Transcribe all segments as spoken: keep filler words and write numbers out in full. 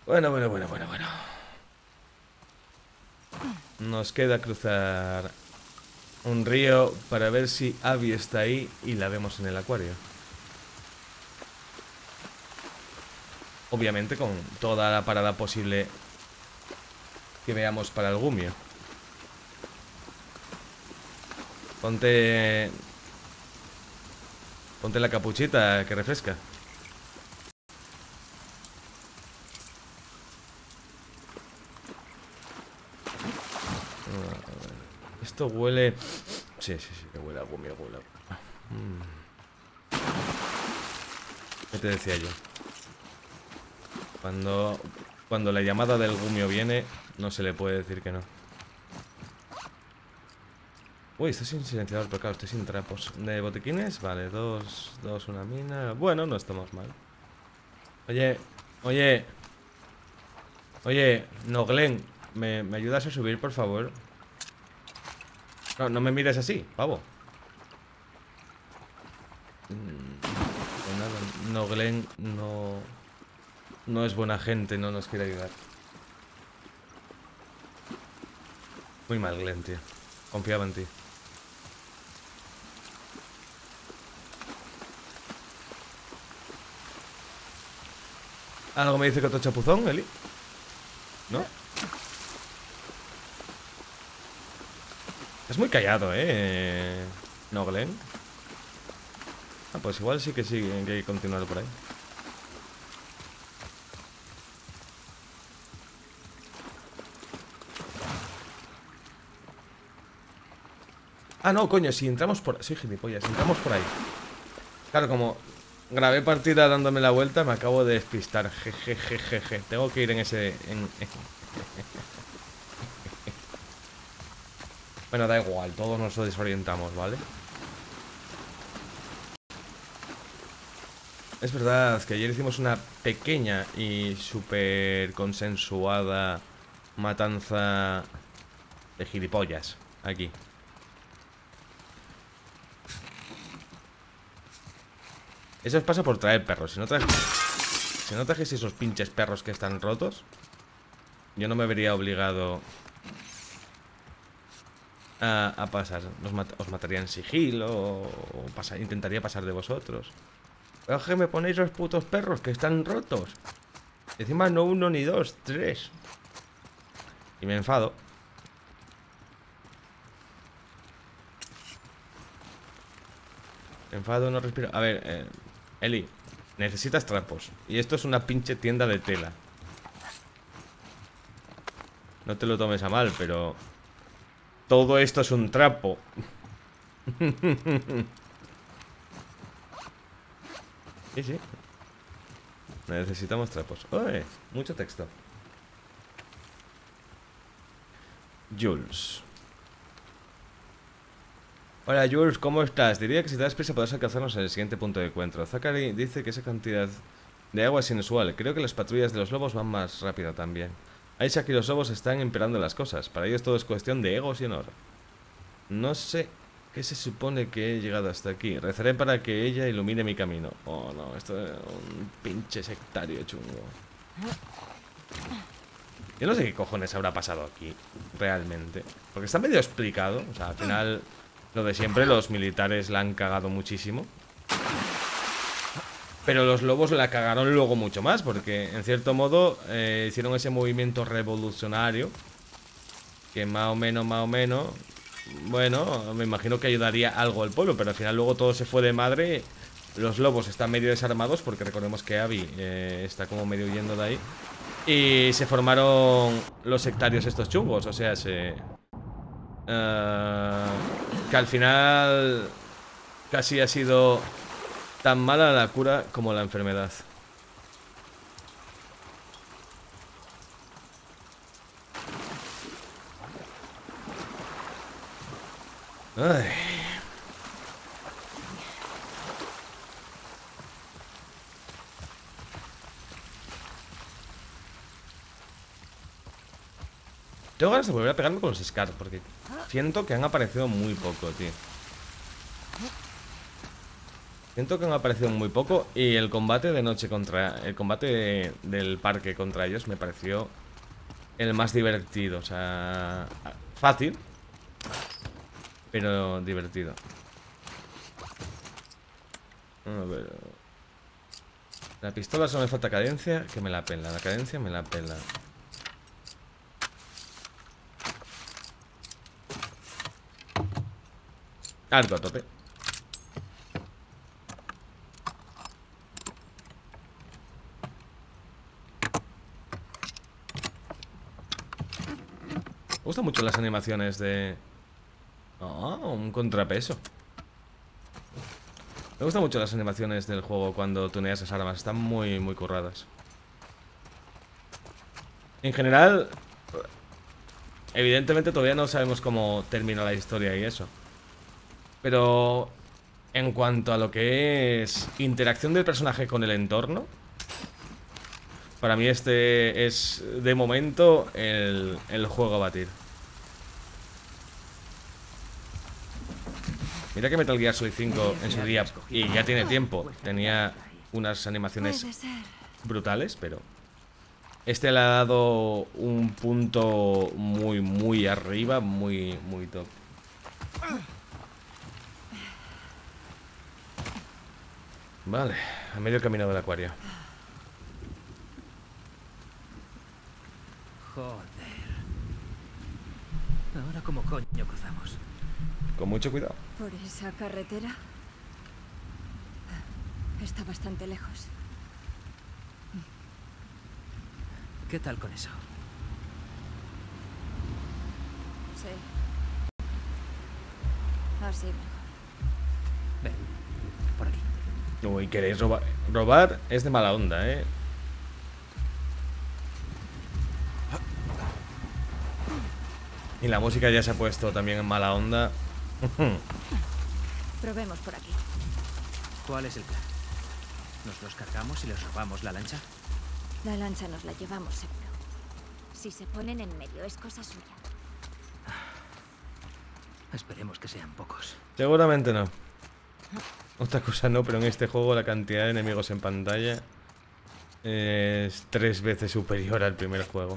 Bueno, bueno, bueno, bueno, bueno. Nos queda cruzar un río para ver si Abby está ahí y la vemos en el acuario. Obviamente con toda la parada posible que veamos para el Gumio. Ponte... Ponte la capuchita que refresca. Esto huele... Sí, sí, sí, que huele a Gumio, huele a... Mm. ¿Qué te decía yo? Cuando... Cuando la llamada del Gumio viene, no se le puede decir que no. Uy, estoy sin silenciador, pero claro, estoy sin trapos. ¿De botiquines? Vale, dos, dos, una mina. Bueno, no estamos mal. Oye, oye. Oye, no, Glenn, ¿me, ¿me ayudas a subir, por favor? No, no me mires así, pavo. Mm, pues nada, no, Glenn, no... No es buena gente, no nos quiere ayudar. Muy mal, Glenn, tío. Confiaba en ti. ¿Algo me dice que otro chapuzón, Eli? ¿No? Es muy callado, ¿eh? No, Glenn. Ah, pues igual sí que sí, que hay que continuar por ahí. Ah, no, coño, si entramos por... Sí, gilipollas, si entramos por ahí. Claro, como grabé partida dándome la vuelta, me acabo de despistar. Jejejeje. Tengo que ir en ese... En... Bueno, da igual, todos nos desorientamos, ¿vale? Es verdad que ayer hicimos una pequeña y súper consensuada matanza de gilipollas aquí. Eso os pasa por traer perros. Si no trajéis, si no trajéis esos pinches perros que están rotos, yo no me vería obligado a, a pasar. Os, mat os mataría en sigilo o, o pasa intentaría pasar de vosotros. Pero es que me ponéis los putos perros que están rotos. Encima no uno ni dos, tres. Y me enfado. Me enfado, no respiro. A ver, eh, Eli, necesitas trapos. Y esto es una pinche tienda de tela. No te lo tomes a mal, pero... Todo esto es un trapo. Sí, sí. Necesitamos trapos. ¡Uy! Mucho texto. Jules. Hola Jules, ¿cómo estás? Diría que si te das prisa podrás alcanzarnos en el siguiente punto de encuentro. Zachary dice que esa cantidad de agua es inusual. Creo que las patrullas de los lobos van más rápido también. Isaac y los lobos están empeorando las cosas. Para ellos todo es cuestión de egos y honor. No sé qué se supone que he llegado hasta aquí. Rezaré para que ella ilumine mi camino. Oh no, esto es un pinche sectario chungo. Yo no sé qué cojones habrá pasado aquí, realmente. Porque está medio explicado. O sea, al final, lo de siempre, los militares la han cagado muchísimo. Pero los lobos la cagaron luego mucho más. Porque, en cierto modo, eh, hicieron ese movimiento revolucionario. Que más o menos, más o menos... Bueno, me imagino que ayudaría algo al pueblo. Pero al final luego todo se fue de madre. Los lobos están medio desarmados. Porque recordemos que Abby eh, está como medio huyendo de ahí. Y se formaron los sectarios estos chungos. O sea, se... Uh, que al final casi ha sido tan mala la cura como la enfermedad. Ay. Tengo ganas de volver a pegarme con los Scar, porque siento que han aparecido muy poco, tío. Siento que me ha parecido muy poco. Y el combate de noche contra... El combate de- del parque contra ellos me pareció el más divertido. O sea... Fácil, pero divertido. A ver. La pistola solo me falta cadencia, que me la pela. La cadencia me la pela. Arco a tope. Me gustan mucho las animaciones de... Ah, un contrapeso. Me gustan mucho las animaciones del juego cuando tuneas esas armas. Están muy, muy curradas. En general, evidentemente todavía no sabemos cómo termina la historia y eso. Pero en cuanto a lo que es interacción del personaje con el entorno, para mí este es, de momento, el, el juego a batir. Mira que Metal Gear Solid cinco en su día, y ya tiene tiempo, tenía unas animaciones brutales, pero este le ha dado un punto muy, muy arriba, muy, muy top. Vale, a medio camino del acuario. Joder. Ahora cómo coño cruzamos. Con mucho cuidado. ¿Por esa carretera? Está bastante lejos. ¿Qué tal con eso? Sí. Así mejor. Ven, por aquí. Uy, queréis robar. Robar es de mala onda, eh. Y la música ya se ha puesto también en mala onda. Probemos por aquí. ¿Cuál es el plan? ¿Nos los cargamos y les robamos la lancha? La lancha nos la llevamos seguro. Si se ponen en medio es cosa suya. Esperemos que sean pocos. Seguramente no. Otra cosa no, pero en este juego la cantidad de enemigos en pantalla es tres veces superior al primer juego.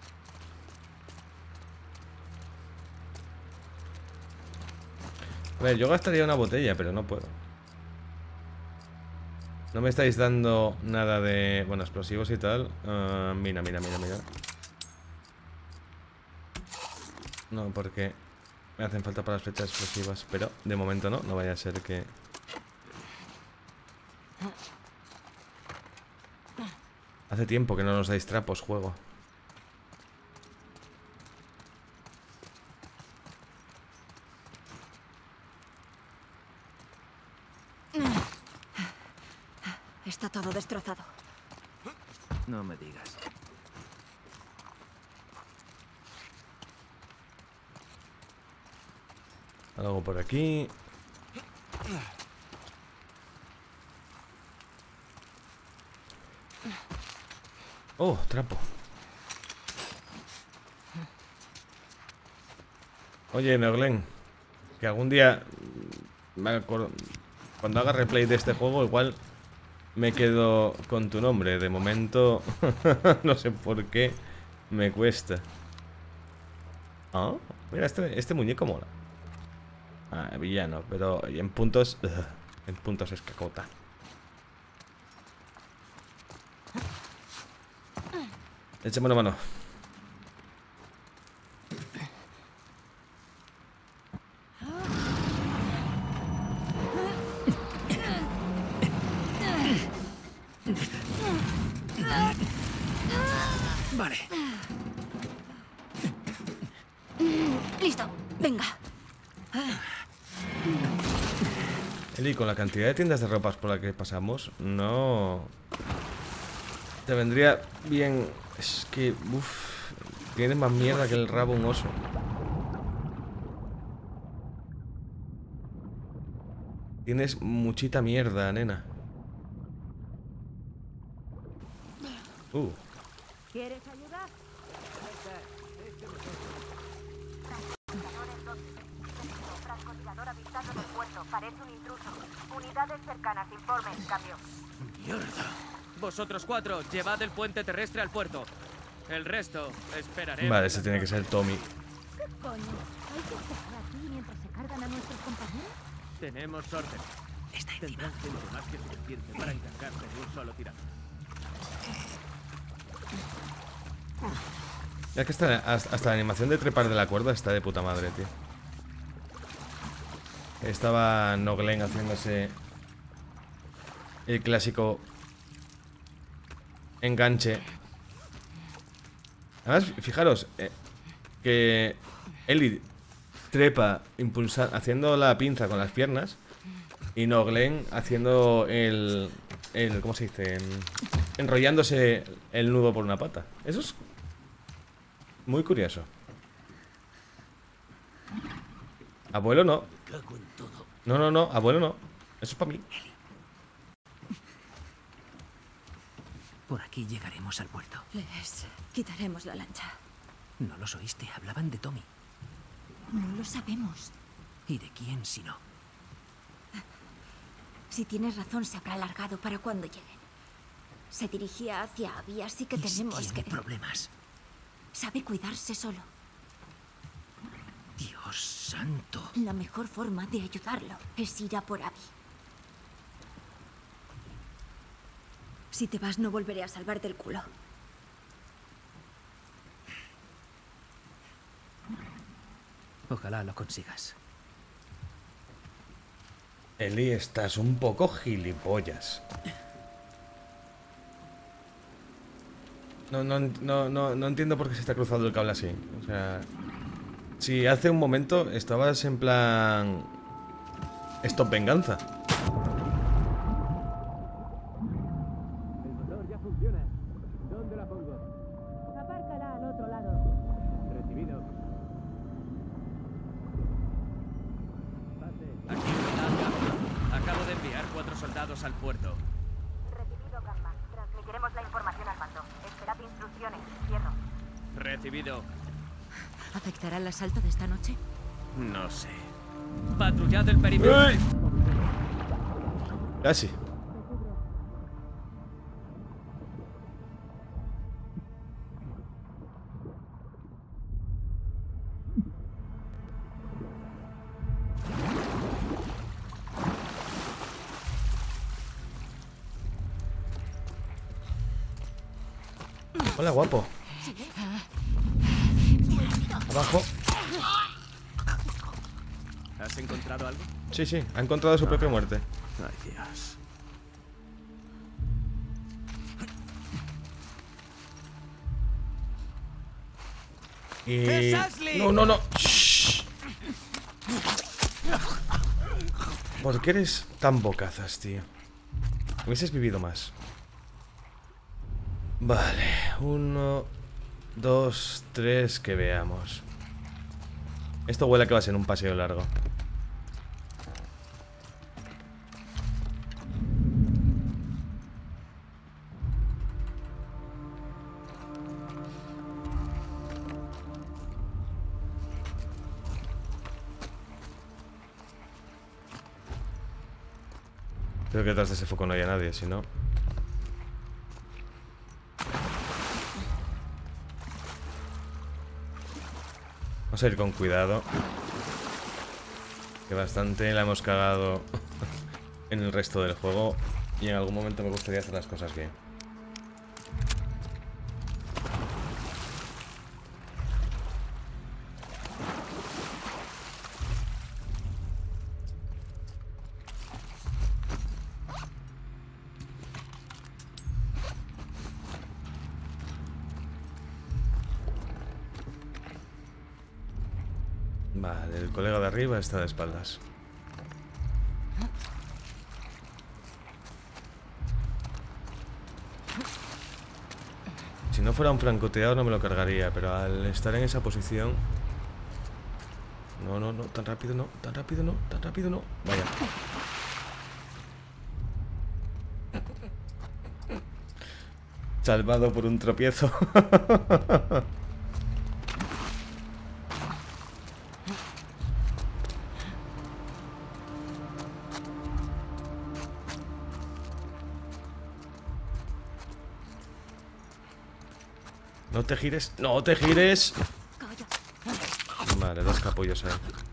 A ver, yo gastaría una botella, pero no puedo. No me estáis dando nada de... Bueno, explosivos y tal. Uh, mira, mira, mira, mira. No, porque me hacen falta para las flechas explosivas. Pero de momento no, no vaya a ser que... Hace tiempo que no nos dais trapos, juego. Está todo destrozado. No me digas. Algo por aquí. Oh, trapo. Oye, Neoglen, que algún día me acuerdo, cuando haga replay de este juego, igual me quedo con tu nombre. De momento, no sé por qué me cuesta. Ah, mira, este, este muñeco mola. Ah, villano, pero en puntos, ugh, en puntos es cacota. Échame una mano. Vale. Listo, venga. Eli, con la cantidad de tiendas de ropas por la que pasamos, no... Te vendría bien... Es que, uff, tienes más mierda que el rabo un oso. Tienes muchita mierda, nena. Uh. ¿Quieres ayuda? Francotirador avistado en el puerto. Parece un intruso. Unidades cercanas, informen. Cambio. ¡Mierda! Vosotros cuatro, llevad el puente terrestre al puerto. El resto, esperaremos. Vale, ese tiene que ser Tommy. ¿Qué coño? ¿Hay que esperar aquí mientras se cargan a nuestros compañeros? Tenemos orden. Está encima. Tendrán gente más que suficiente para encargarse de un solo tirano. Ya que está, hasta, hasta la animación de trepar de la cuerda está de puta madre, tío. Estaba Noglen haciéndose el clásico enganche. Además, fijaros eh, que Ellie trepa impulsa, haciendo la pinza con las piernas y Noglen haciendo el, el ¿cómo se dice? En, enrollándose el nudo por una pata. Eso es muy curioso. Abuelo no. No, no, no, abuelo no. Eso es para mí. Por aquí llegaremos al puerto. Les quitaremos la lancha. No los oíste, hablaban de Tommy. No lo sabemos. ¿Y de quién si no? Si tienes razón, se habrá alargado para cuando lleguen. Se dirigía hacia Abby, así que ¿Y si tenemos tiene que... problemas? Sabe cuidarse solo. Dios santo. La mejor forma de ayudarlo es ir a por Abby. Si te vas, no volveré a salvarte el culo. Ojalá lo consigas. Ellie, estás un poco gilipollas. No, no, no, no, no entiendo por qué se está cruzando el cable así. O sea, si hace un momento estabas en plan... Stop venganza. El motor ya funciona. ¿Dónde la pongo? Apárcala al otro lado. Recibido. Pase. Aquí está. Acabo de enviar cuatro soldados al puerto. Recibido, Gamma. Transmitiremos la información al mando. Esperad instrucciones. Cierro. Recibido. ¿Afectará el asalto de esta noche? No sé. Patrullad el perímetro. ¡Uy! Casi. Hola, guapo. Abajo. ¿Has encontrado algo? Sí, sí, ha encontrado su propia muerte. Ay, Dios. Y... ¡Es Ashley! No, no, no. Shh. ¿Por qué eres tan bocazas, tío? Hubieses vivido más. Vale, uno, dos, tres, que veamos. Esto huele a que va a ser un paseo largo. Creo que detrás de ese foco no haya nadie, si no... Vamos a ir con cuidado. Que bastante la hemos cagado en el resto del juego. Y en algún momento me gustaría hacer las cosas bien. Vale, el colega de arriba está de espaldas. Si no fuera un francotirador no me lo cargaría, pero al estar en esa posición... No, no, no, tan rápido no, tan rápido no, tan rápido no. Vaya. Salvado por un tropiezo. No te gires. ¡No te gires! Vale, dos capullos ahí.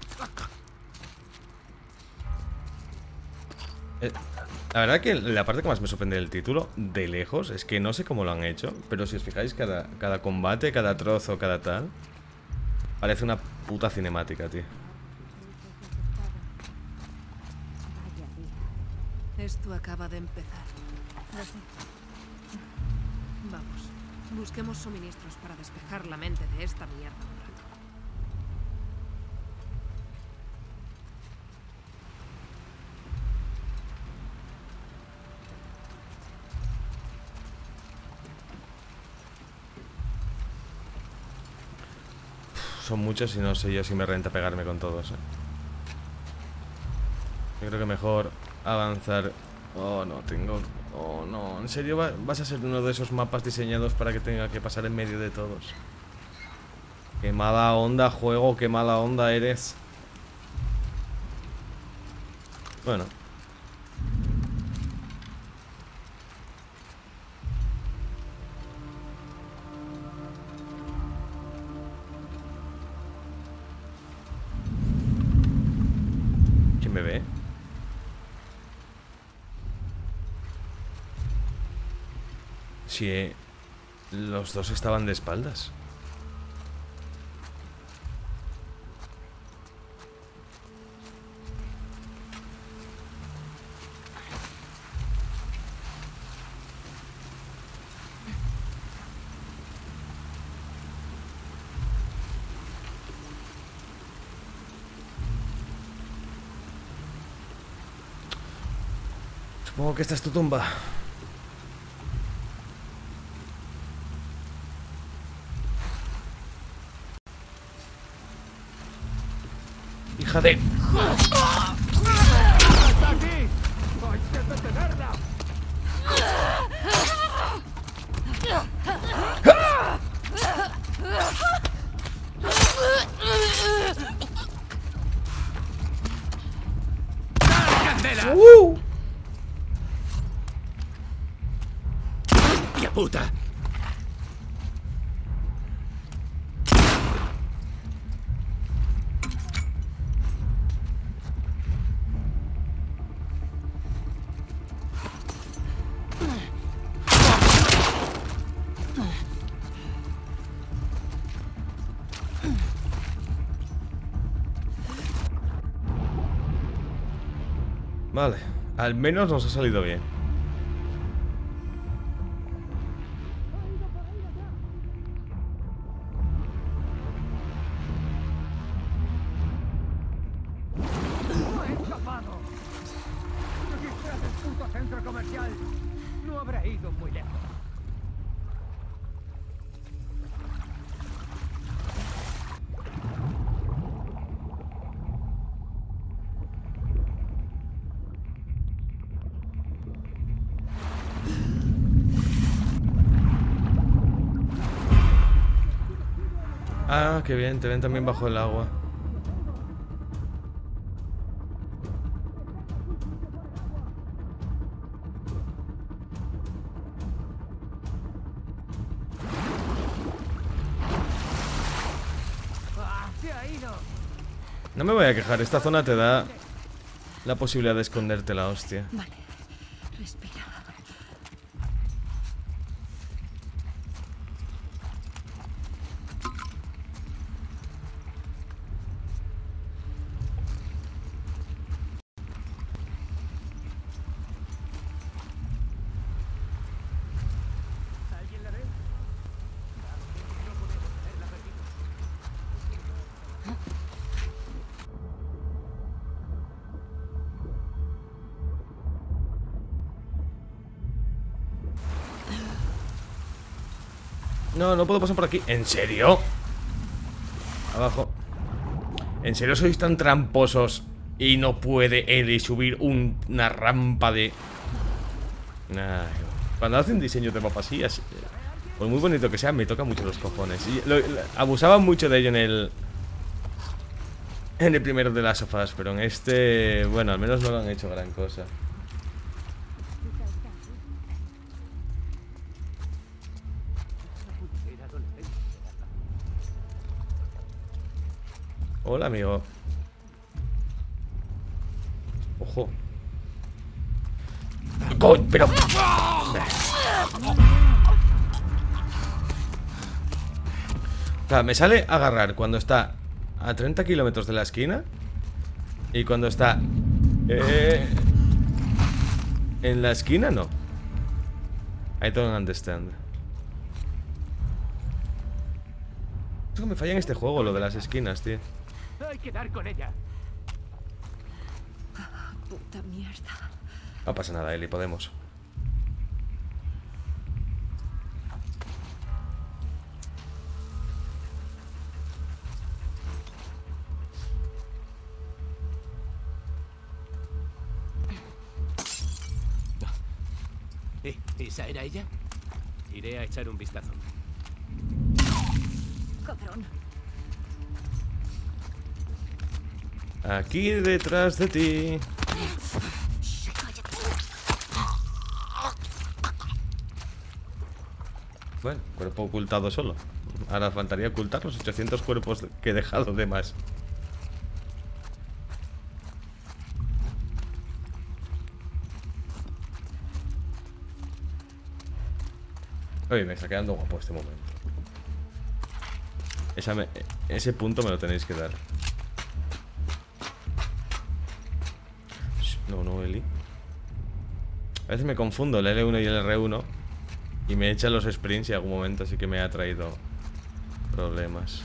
Eh, la verdad que la parte que más me sorprende del título, de lejos, es que no sé cómo lo han hecho, pero si os fijáis, cada, cada combate, cada trozo, cada tal, parece una puta cinemática, tío. Esto acaba de empezar. Vamos, busquemos suministros para despejar la mente de esta mierda un rato. Son muchos y no sé yo si me renta pegarme con todos, eh. Yo creo que mejor avanzar. Oh, no, tengo... Oh, no, ¿en serio va- vas a ser uno de esos mapas diseñados para que tenga que pasar en medio de todos? Qué mala onda, juego, qué mala onda eres. Bueno. ¿Quién me ve? Si eh, los dos estaban de espaldas. Supongo que esta es tu tumba. Hija de... ¡Candela! ¡Uh! ¡Hostia puta! Vale, al menos nos ha salido bien. ¡No he escapado! ¡Detrás del puto centro comercial! No habrá ido muy lejos. Ah, qué bien, te ven también bajo el agua. ¡Ah, se ha ido! No me voy a quejar, esta zona te da la posibilidad de esconderte la hostia. Vale, respira. ¿Alguien la ve? No podemos hacerla perdido. No, no puedo pasar por aquí. ¿En serio? Abajo. ¿En serio sois tan tramposos y no puede Ellie subir un- una rampa de... Nah, cuando hacen diseño de mapa así, así, por muy bonito que sea, me toca mucho los cojones. Y lo- lo- abusaban mucho de ello en el... En el primero de las sofás, pero en este... Bueno, al menos no lo han hecho gran cosa. Era adolescente. Hola, amigo. Ojo. ¡Coño! Pero... O sea, me sale agarrar cuando está a treinta kilómetros de la esquina. Y cuando está... Eh, en la esquina, no. I don't understand. Eso que me falla en este juego, lo de las esquinas, tío. Hay que dar con ella. Puta mierda. No pasa nada, Eli, podemos. Eh, ¿esa era ella? Iré a echar un vistazo. Cabrón. Aquí detrás de ti. Bueno, cuerpo ocultado solo. Ahora faltaría ocultar los ochocientos cuerpos que he dejado de más. Oye, me está quedando guapo este momento. Esa me, ese punto me lo tenéis que dar. No, no, Eli. A veces me confundo el L uno y el R uno y me echa los sprints y en algún momento sí que me ha traído problemas.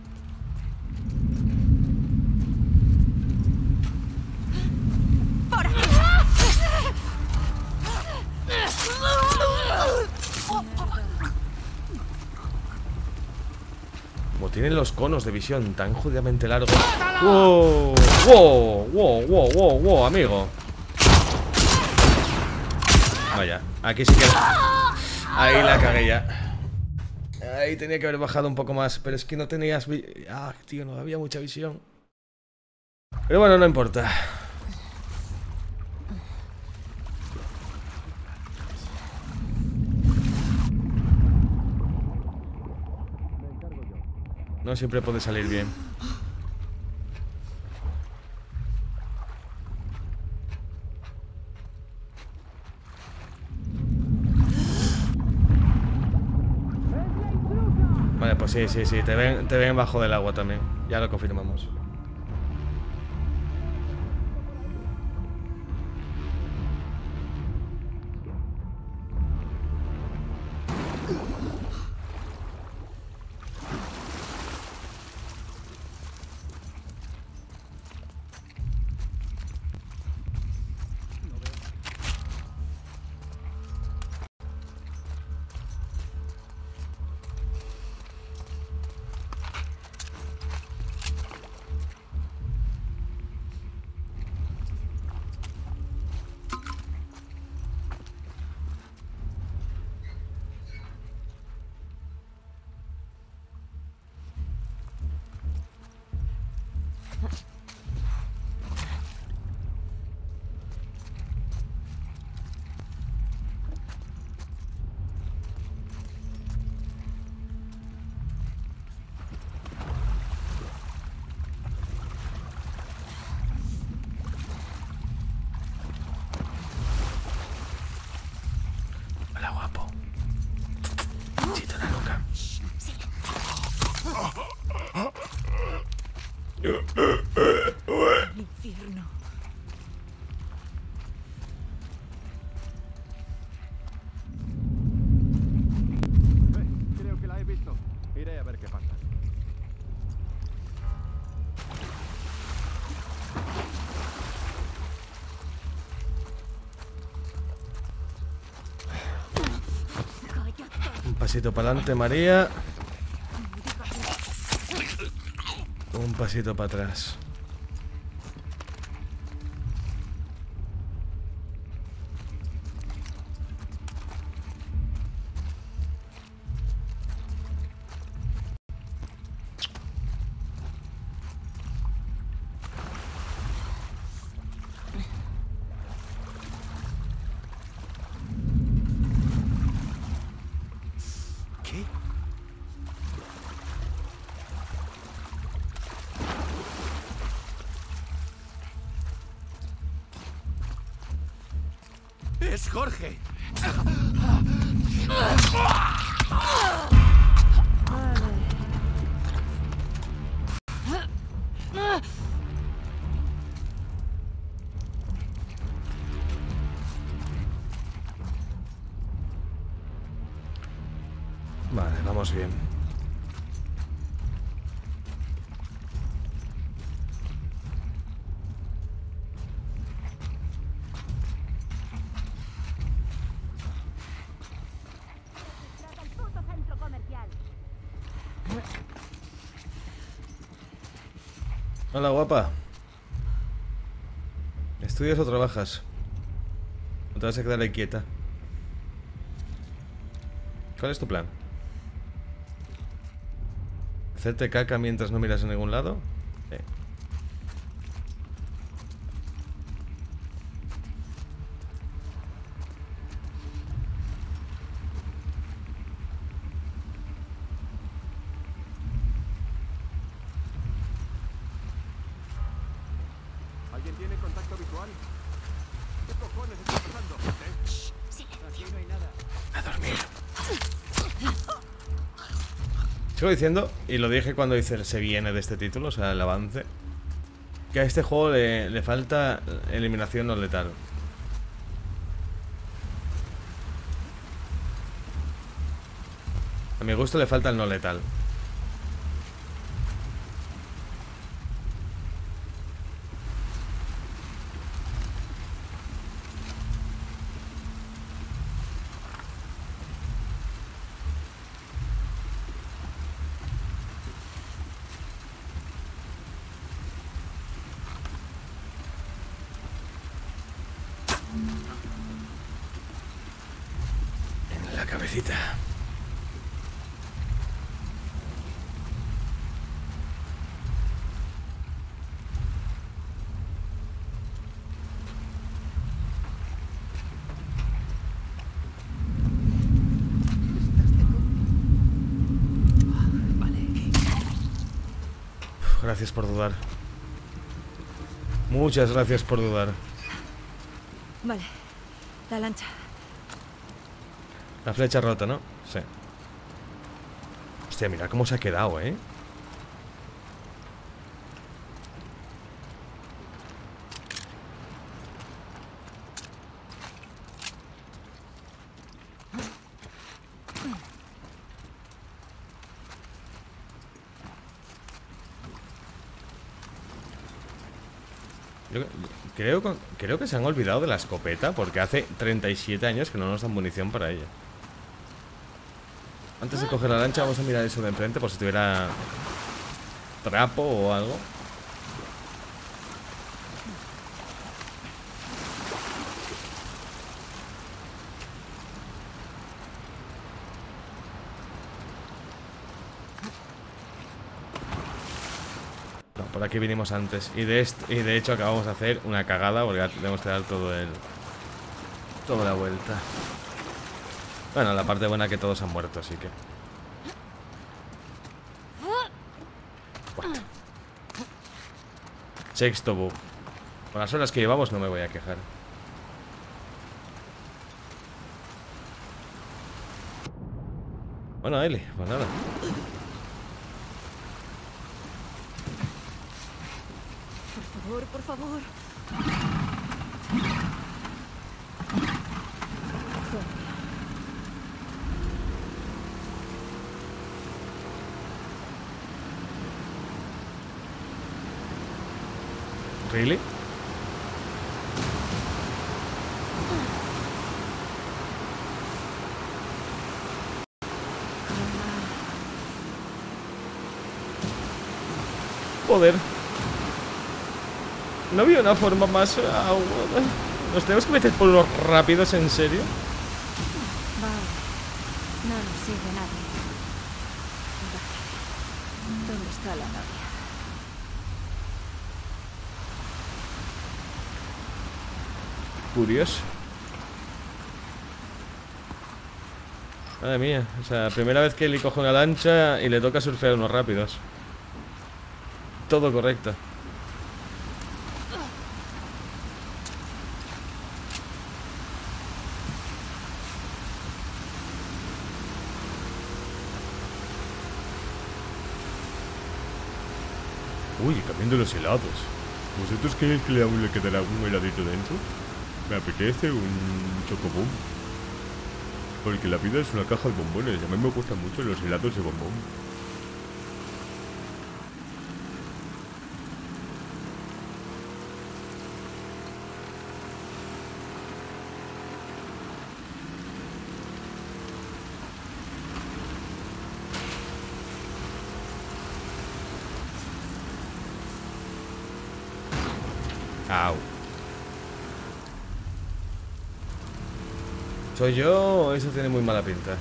Como tienen los conos de visión tan jodidamente largos. ¡Wow! ¡Wow! ¡Wow! ¡Wow! ¡Wow! ¡Wow! Amigo. Vaya, aquí sí que... Ahí la cagué ya. Ahí tenía que haber bajado un poco más. Pero es que no tenías... Vi... Ah, tío, no había mucha visión. Pero bueno, no importa. No siempre puede salir bien. Vale, pues sí, sí, sí. Te ven, te ven bajo del agua también. Ya lo confirmamos. Hola, guapo. Chito en la nuca. El infierno. Creo que la he visto. Iré a ver qué pasa. Un pasito para adelante, María. Un pasito para atrás. ¿Qué? Es Jorge. Vale, vamos bien. El puto centro comercial. Hola, guapa. ¿Estudias o trabajas? ¿O te vas a quedar ahí quieta? ¿Cuál es tu plan? ¿Hacerte caca mientras no miras a ningún lado? Sí. ¿Alguien tiene contacto visual? ¿Qué cojones está pasando, gente? Aquí no hay nada. A dormir. Sigo diciendo, y lo dije cuando hice el se viene de este título, o sea, el avance, que a este juego le, le falta eliminación no letal. A mi gusto le falta el no letal. En la cabecita. Gracias por dudar. Muchas gracias por dudar. Vale, la lancha. La flecha rota, ¿no? Sí. Hostia, mira cómo se ha quedado, ¿eh? Yo creo, creo que se han olvidado de la escopeta, porque hace treinta y siete años que no nos dan munición para ella. Antes de coger la lancha vamos a mirar eso de enfrente por si tuviera trapo o algo. No, por aquí vinimos antes. Y de, esto, y de hecho acabamos de hacer una cagada porque tenemos que dar todo el... toda la vuelta. Bueno, la parte buena es que todos han muerto, así que... What? Sexto bug. Con las horas que llevamos no me voy a quejar. Bueno, Eli, pues nada. Por favor, por favor. ¿Really? Joder. No había una forma más... ¿Nos tenemos que meter por los rápidos, en serio? Vale. No nos sigue nadie. Vale. ¿Dónde está la novia? Curioso. Madre mía, o sea, primera vez que le cojo una lancha y le toca surfear unos rápidos. Todo correcto. Uy, cambiando los helados. ¿Vosotros creéis que le aún le quedará algún heladito dentro? Me apetece un chocobón. Porque la vida es una caja de bombones. A mí me gustan mucho los helados de bombón. Au. ¿Soy yo o eso tiene muy mala pinta?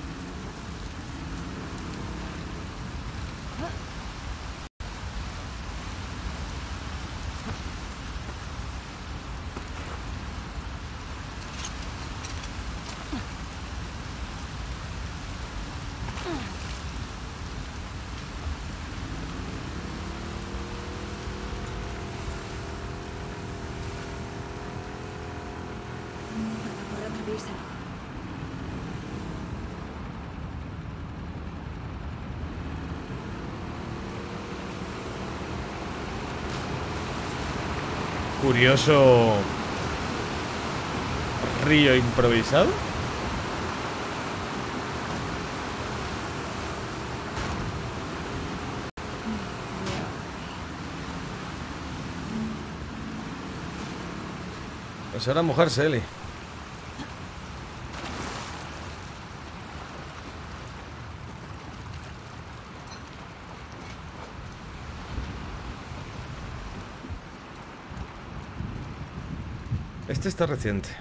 Por atraviesa. Curioso río improvisado. Pues ahora mojarse, Eli. Este está reciente.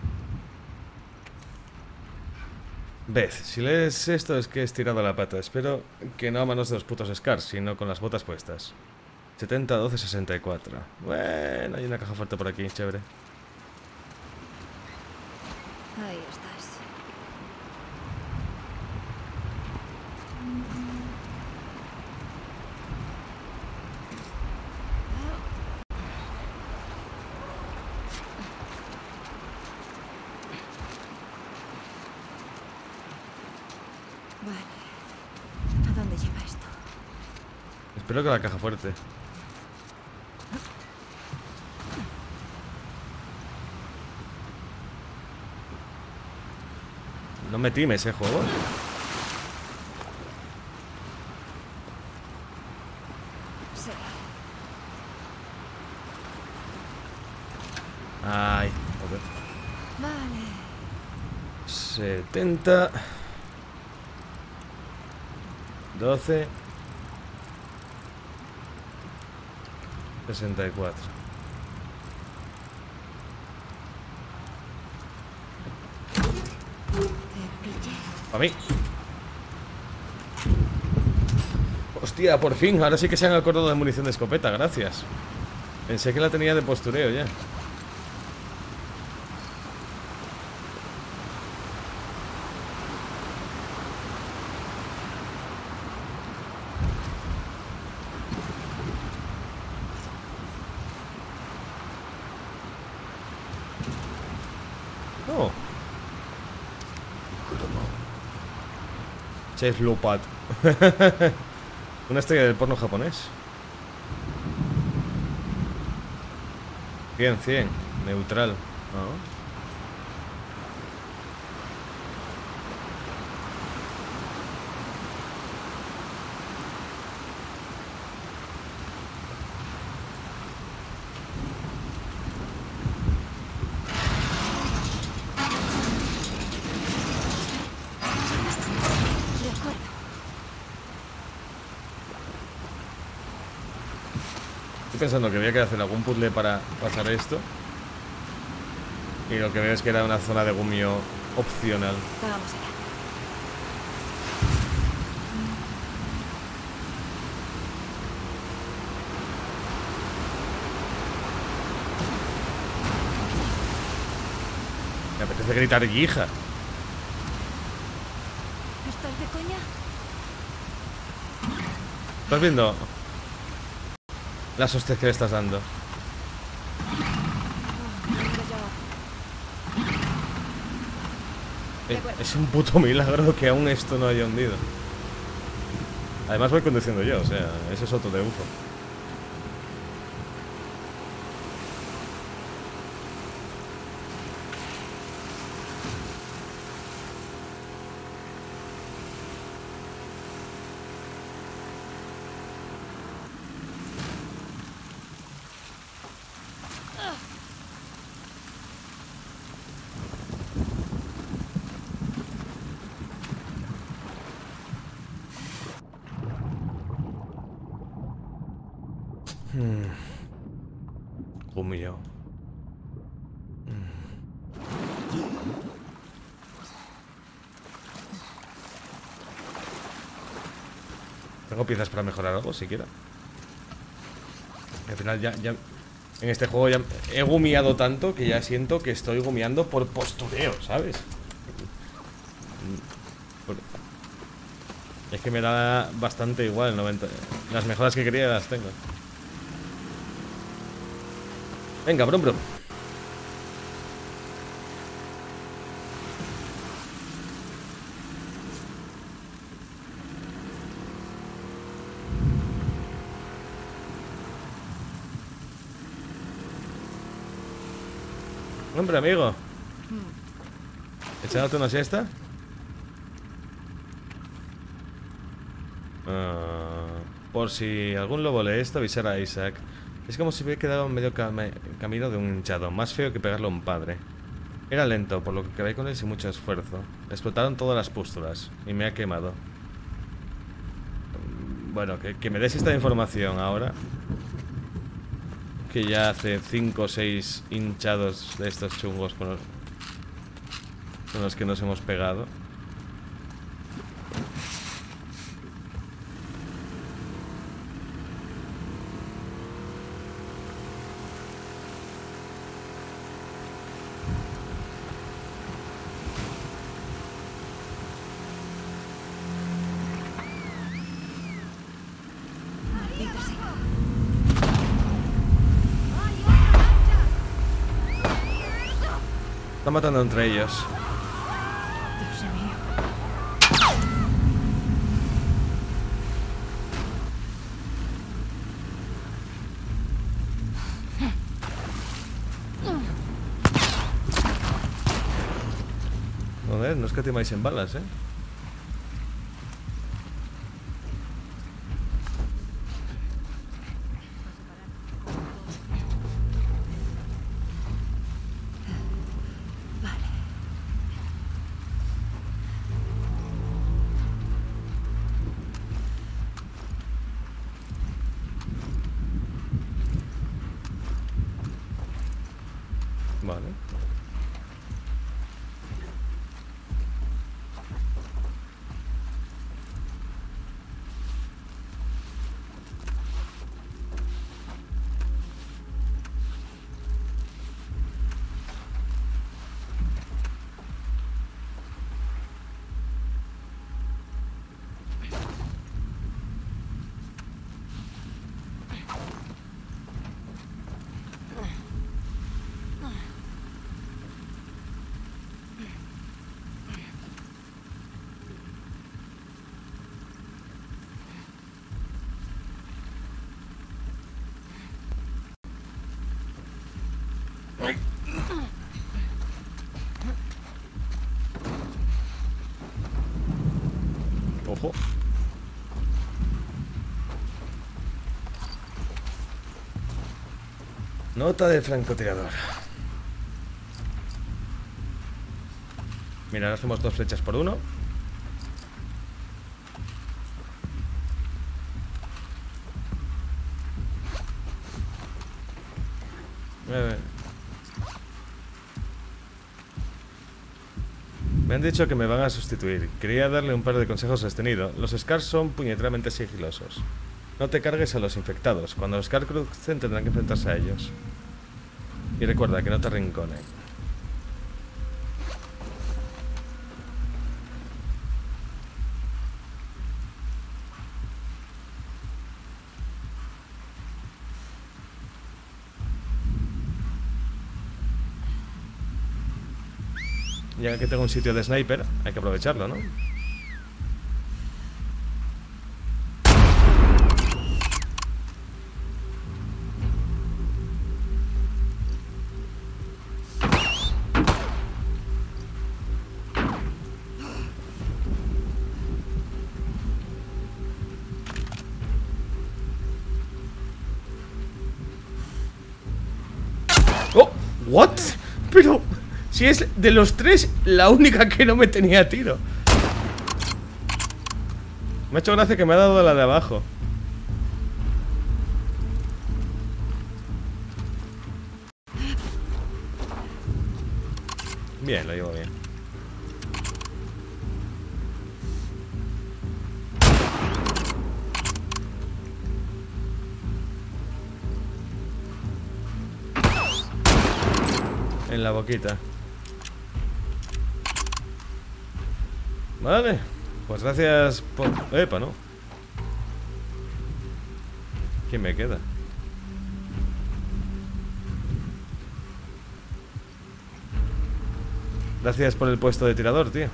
Beth, si lees esto es que he estirado la pata. Espero que no a manos de los putos Scars, sino con las botas puestas. setenta, doce, sesenta y cuatro. Bueno, hay una caja fuerte por aquí, chévere. Ahí estás. Vale. ¿A dónde lleva esto? Espero que la caja fuerte. No me times, eh, juego. Sí. Ay, joder. Vale. setenta. doce. sesenta y cuatro. A mí. Hostia, por fin. Ahora sí que se han acordado de munición de escopeta. Gracias. Pensé que la tenía de postureo ya. Oh. Chef Lopat. Una estrella del porno japonés. cien, cien. Neutral. Oh. Estoy pensando que había que hacer algún puzzle para pasar esto. Y lo que veo es que era una zona de gumio opcional. Vamos allá. Me apetece gritar guija. ¿Estás de coña? ¿Estás viendo las hostias que le estás dando? Eh, es un puto milagro que aún esto no haya hundido. Además voy conduciendo yo, o sea, ese es otro de U F O. Hmm. Humillo. Hmm. Tengo piezas para mejorar algo, siquiera. Al final ya, ya... En este juego ya he gumiado tanto que ya siento que estoy gumiando por postureo, ¿sabes? Por... Es que me da bastante igual el noventa. Las mejoras que quería las tengo. Venga, brum brum. Hombre, amigo. ¿Echándote una siesta? Uh, por si algún lobo lee esto, avisar a Isaac. Es como si hubiera quedado en medio cam camino de un hinchado. Más feo que pegarle a un padre. Era lento, por lo que acabé con él sin mucho esfuerzo. Explotaron todas las pústulas y me ha quemado. Bueno, que, que me des esta información ahora. Que ya hace cinco o seis hinchados de estos chungos con los, con los que nos hemos pegado. Están matando entre ellos. Dios mío. Joder, no es que te vais en balas, ¿eh? Vale. Ojo. Nota del francotirador. Mira, ahora hacemos dos flechas por uno. Eh. Me han dicho que me van a sustituir. Quería darle un par de consejos a este nido. Los Scars son puñeteramente sigilosos. No te cargues a los infectados. Cuando los Scars crucen tendrán que enfrentarse a ellos. Y recuerda que no te arrinconen. Ya que tengo un sitio de sniper, hay que aprovecharlo, ¿no? ¡Oh! ¿What? Pero... si es de los tres la única que no me tenía tiro. Me ha hecho gracia que me ha dado la de abajo. Bien, lo llevo bien. En la boquita. Vale. Pues gracias por... Epa, no. ¿Quién me queda? Gracias por el puesto de tirador, tío.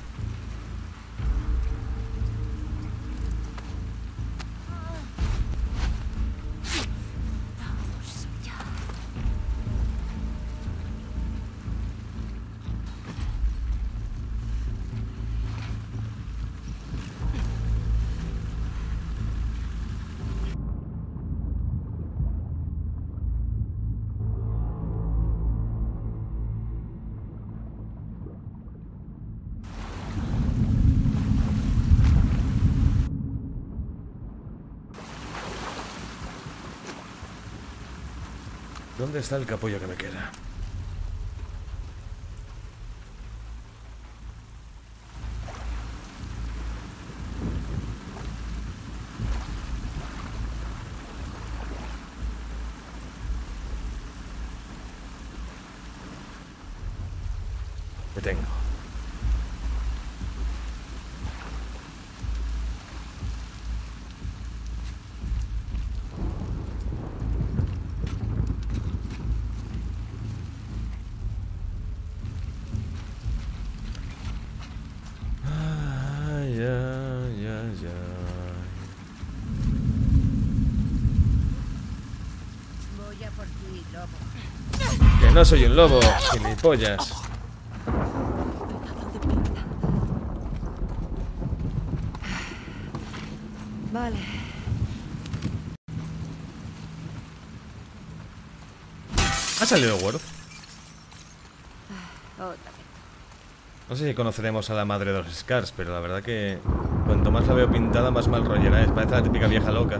¿Dónde está el capullo que me queda? Te tengo. No soy un lobo, gilipollas. Vale. ¿Ha salido Worth? Otra vez. No sé si conoceremos a la madre de los Scars, pero la verdad que cuanto más la veo pintada, más mal rollera es. Parece la típica vieja loca.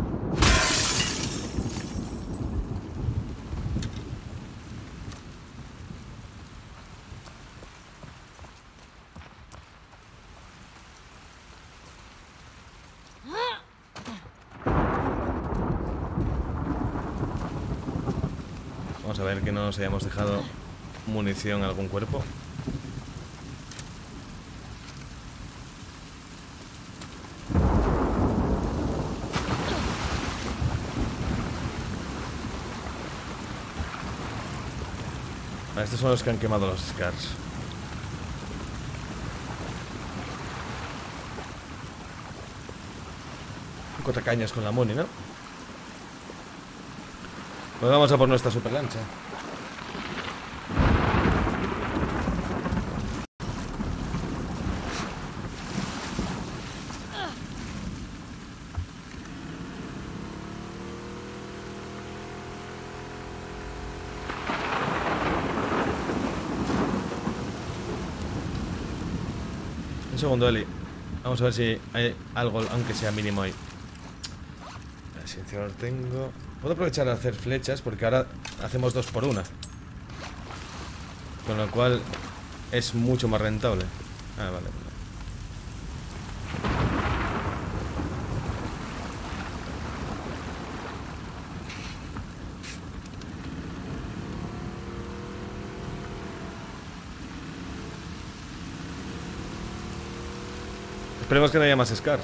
Vamos a ver que no nos hayamos dejado munición en algún cuerpo. Ah, estos son los que han quemado los Scars. Un cotacañas con la muni, ¿no? Pues vamos a por nuestra super lancha. Un segundo, Eli. Vamos a ver si hay algo, aunque sea mínimo ahí. El silenciador tengo... Puedo aprovechar a hacer flechas porque ahora hacemos dos por una. Con lo cual es mucho más rentable. Ah, vale, vale. Esperemos que no haya más Scars.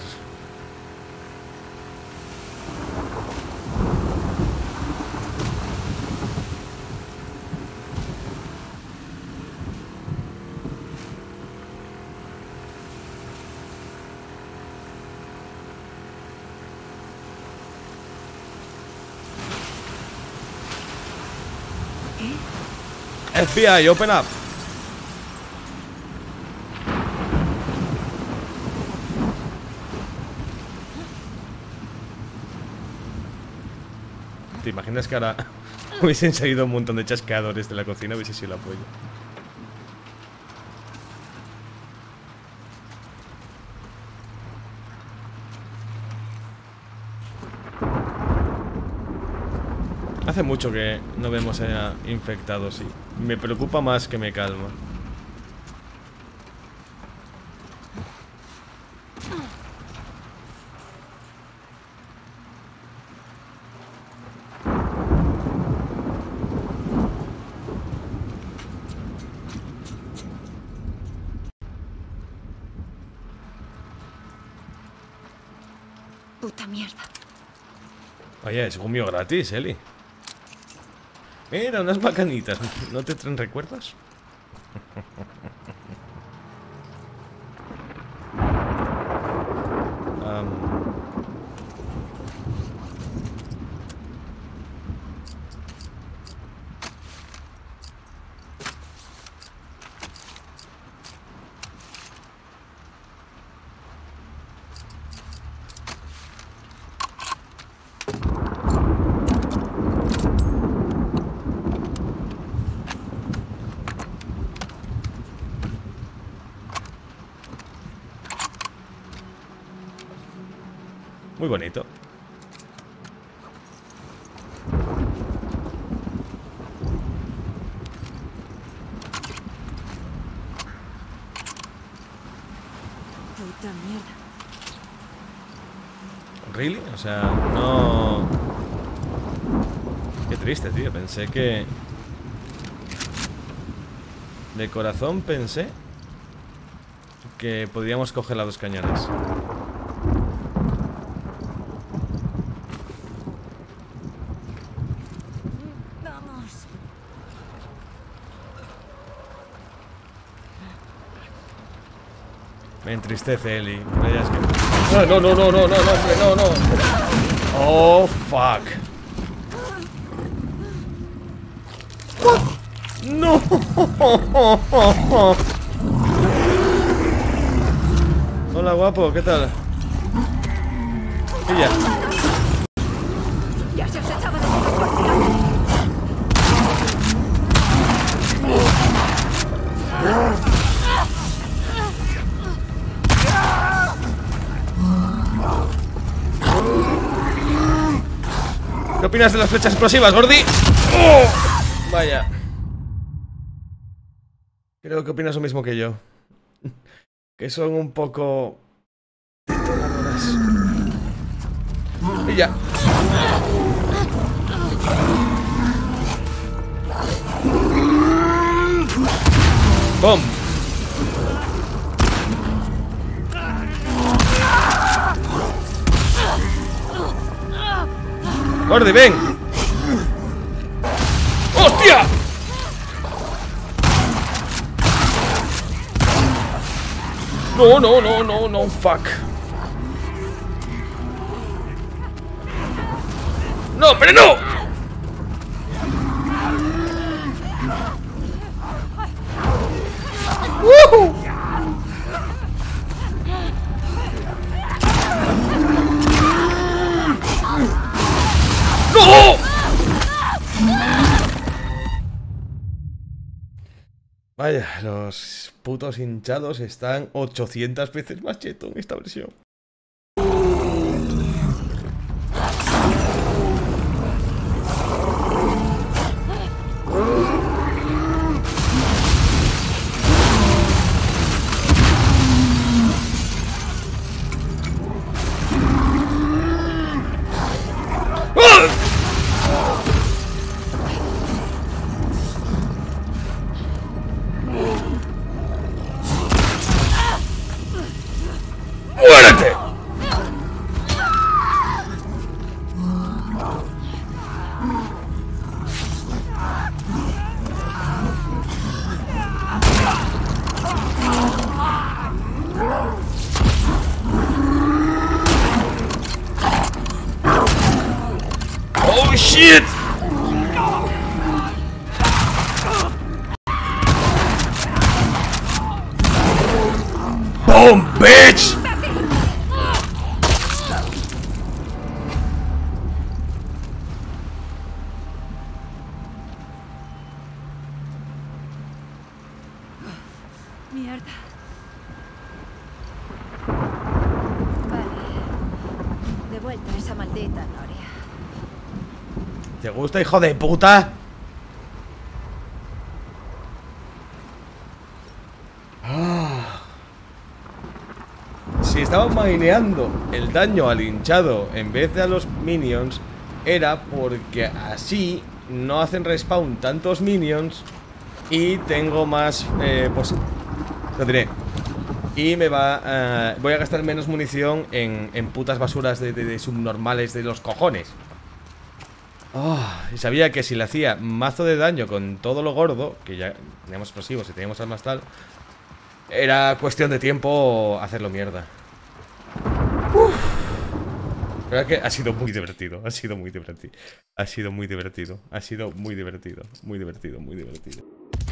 F B I, open up. ¿Te imaginas que ahora hubiesen salido un montón de chasqueadores de la cocina? Hubiese sido el apoyo. Hace mucho que no vemos a infectados y me preocupa más que me calma. Puta mierda. Vaya, es un mío gratis, Eli. Mira, unas bacanitas. ¿No te traen recuerdos? um. Muy bonito. Puta mierda. ¿Really? O sea, no... Qué triste, tío. Pensé que... De corazón pensé que podríamos coger las dos cañones. Me entristece, Eli. No, es que... no, no, no, no, no, no, no, hombre, no, no. Oh, fuck. No. Hola, guapo, ¿qué tal? Pilla. Ya se os echaba de menos por tirarme. ¿Qué opinas de las flechas explosivas, Gordi? ¡Oh! Vaya. Creo que opinas lo mismo que yo. Que son un poco... detonadoras. Y ya. ¡Bum! ¡Gordi, ven! ¡Hostia! No, no, no, no, no, fuck. ¡No, pero no! ¡Woohoo! ¡No! Vaya, los putos hinchados están ochocientas veces más cheto en esta versión. ¡Muérete! Oh shit! Boom, bitch! Mierda. Vale. De vuelta a esa maldita noria. ¿Te gusta, hijo de puta? Ah. Si estaba maineando el daño al hinchado en vez de a los minions, era porque así no hacen respawn tantos minions y tengo más, eh, pues, lo diré, Y me va... Uh, voy a gastar menos munición en, en putas basuras de, de, de subnormales de los cojones. Oh, y sabía que si le hacía mazo de daño con todo lo gordo, que ya teníamos explosivos y teníamos armas tal, era cuestión de tiempo hacerlo mierda. Uf. La verdad que ha sido muy divertido, ha sido muy divertido. Ha sido muy divertido, ha sido muy divertido, muy divertido, muy divertido.